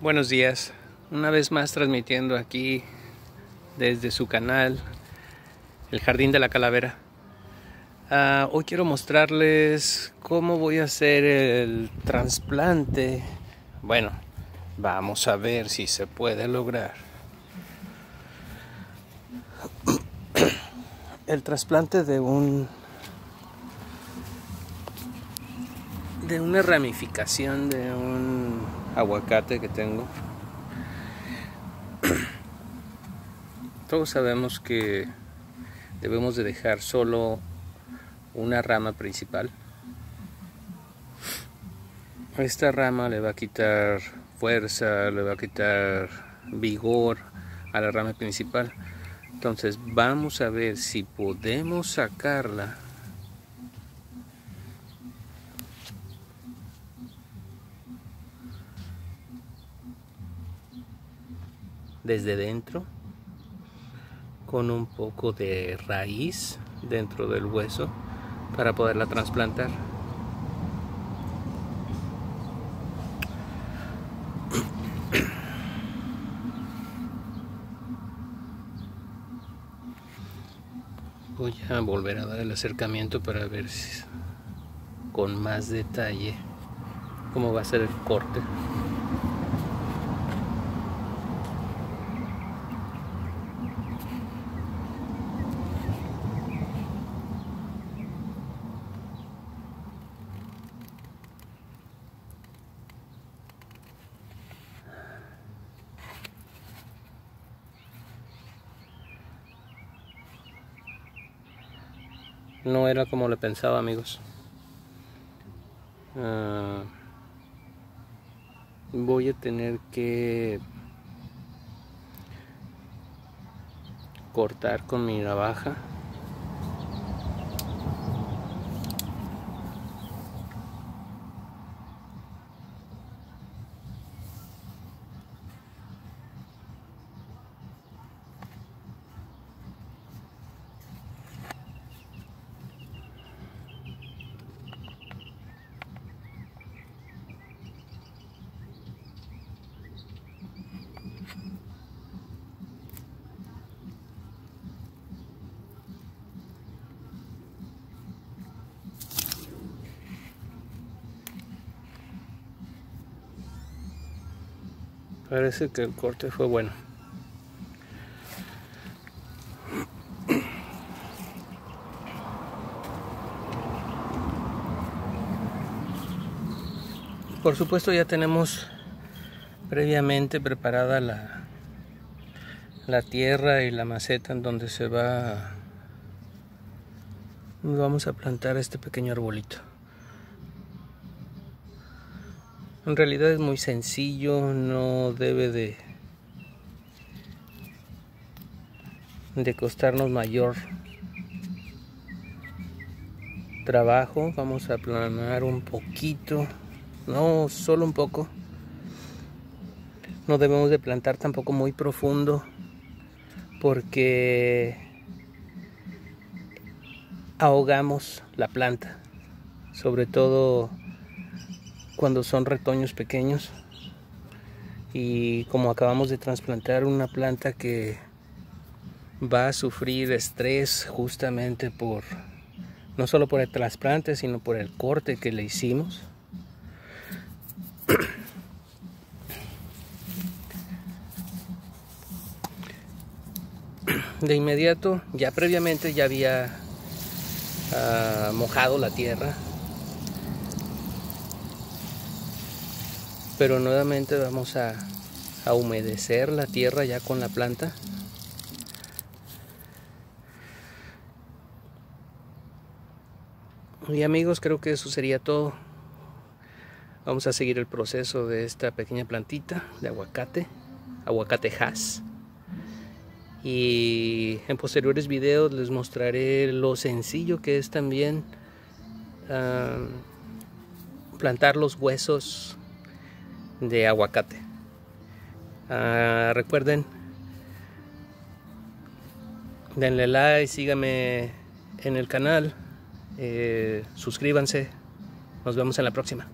Buenos días, una vez más transmitiendo aquí desde su canal, El Jardín de la Calavera. Hoy quiero mostrarles cómo voy a hacer el trasplante. Bueno, vamos a ver si se puede lograr. El trasplante de una ramificación de un aguacate que tengo. Todos sabemos que debemos de dejar solo una rama principal. Esta rama le va a quitar fuerza, le va a quitar vigor a la rama principal. Entonces vamos a ver si podemos sacarla desde dentro, con un poco de raíz dentro del hueso para poderla trasplantar. Voy a volver a dar el acercamiento para ver con más detalle cómo va a ser el corte. No era como le pensaba, amigos. Voy a tener que cortar con mi navaja. Parece que el corte fue bueno. Por supuesto ya tenemos previamente preparada la tierra y la maceta en donde vamos a plantar este pequeño arbolito. En realidad es muy sencillo, no debe de costarnos mayor trabajo. Vamos a aplanar un poquito, no, solo un poco. No debemos de plantar tampoco muy profundo porque ahogamos la planta, sobre todo cuando son retoños pequeños, y como acabamos de trasplantar una planta que va a sufrir estrés justamente no solo por el trasplante, sino por el corte que le hicimos. De inmediato, ya previamente ya había mojado la tierra, pero nuevamente vamos a humedecer la tierra ya con la planta. Y amigos, creo que eso sería todo. Vamos a seguir el proceso de esta pequeña plantita de aguacate Hass. Y en posteriores videos les mostraré lo sencillo que es también plantar los huesos de aguacate. Recuerden, denle like, síganme en el canal, suscríbanse. Nos vemos en la próxima.